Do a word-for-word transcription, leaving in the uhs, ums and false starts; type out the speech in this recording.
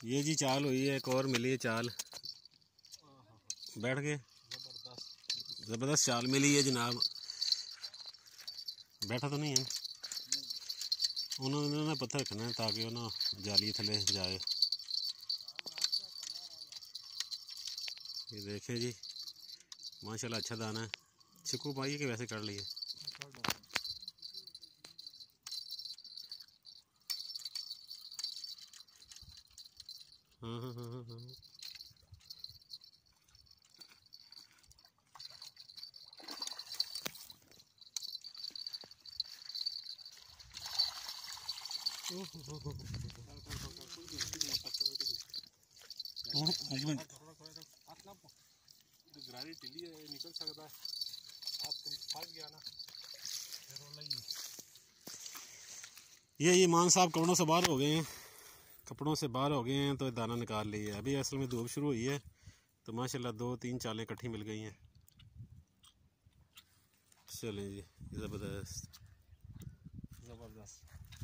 ये जी चाल हुई है, एक और मिली है चाल। बैठ गए, ज़बरदस्त चाल मिली है जनाब। बैठा तो नहीं है, उन्होंने ना पत्थर रखना है ताकि ना जाली थले जाए। ये देखें जी, माशाल्लाह अच्छा दाना है। चिकू पाई के वैसे कर लिए। हाँ हाँ हाँ हाँ हाँ। निकल सकता है, आप फंस गया ना। ये ईमान साहब कपड़ों से बाहर हो गए हैं, कपड़ों से बाहर हो गए हैं तो दाना निकाल लिया। अभी असल में धूप शुरू हुई है तो माशाल्लाह दो तीन चालें इकट्ठी मिल गई हैं। चलें जी, ज़बरदस्त ज़बरदस्त।